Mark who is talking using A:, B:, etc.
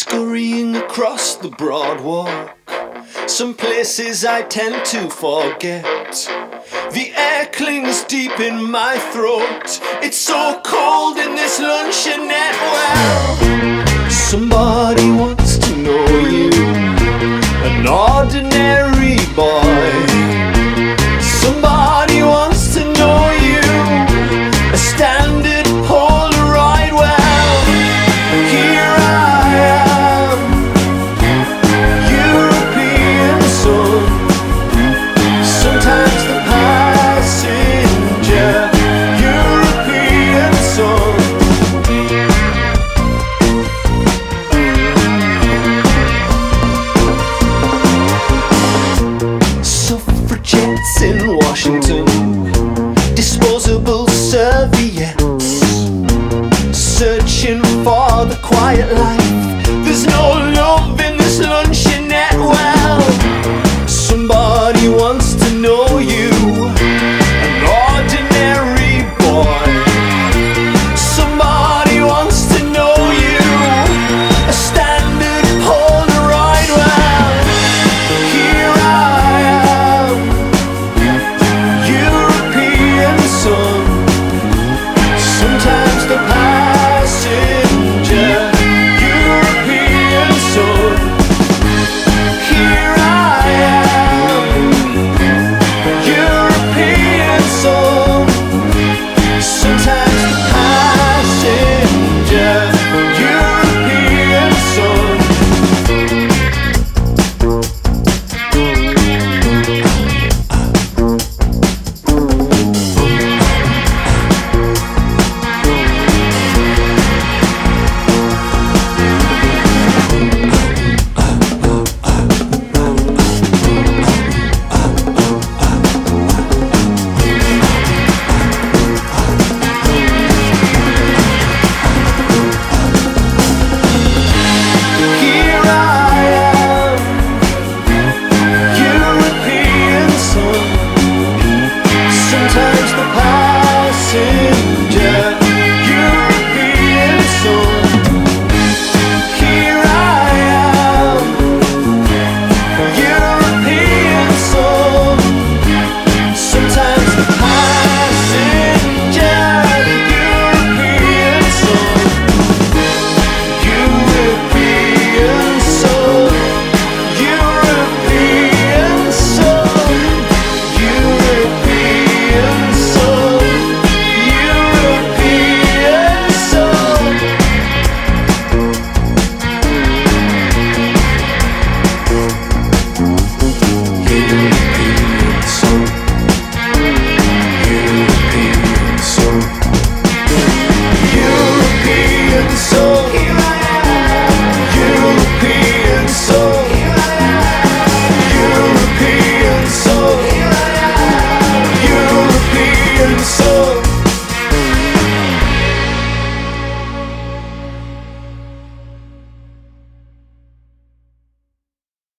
A: scurrying across the broad walk. Some places I tend to forget. The air clings deep in my throat. It's so cold in this luncheonette. Well, somebody wants to know you, an ordinary boy. Somebody wants to know you, a standard Polaroid. Well, here I am, European son, sometimes the passenger, European son. Suffragettes in Washington, disposable serviettes, searching for the quiet life